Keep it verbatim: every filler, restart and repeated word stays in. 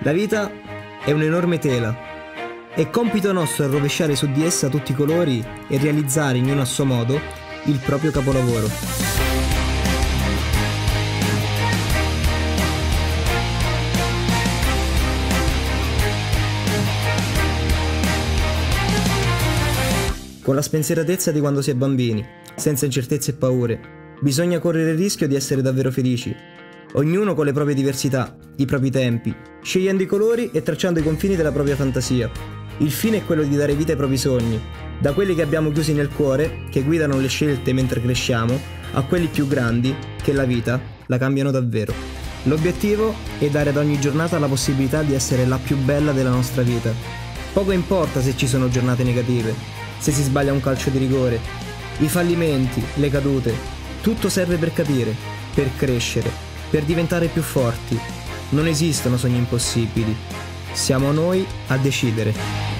La vita è un'enorme tela. È compito nostro rovesciare su di essa tutti i colori e realizzare, ognuno a suo modo, il proprio capolavoro. Con la spensieratezza di quando si è bambini, senza incertezze e paure, bisogna correre il rischio di essere davvero felici. Ognuno con le proprie diversità, i propri tempi, scegliendo i colori e tracciando i confini della propria fantasia. Il fine è quello di dare vita ai propri sogni, da quelli che abbiamo chiusi nel cuore, che guidano le scelte mentre cresciamo, a quelli più grandi, che la vita la cambiano davvero. L'obiettivo è dare ad ogni giornata la possibilità di essere la più bella della nostra vita. Poco importa se ci sono giornate negative, se si sbaglia un calcio di rigore, i fallimenti, le cadute, tutto serve per capire, per crescere, per diventare più forti. Non esistono sogni impossibili, siamo noi a decidere.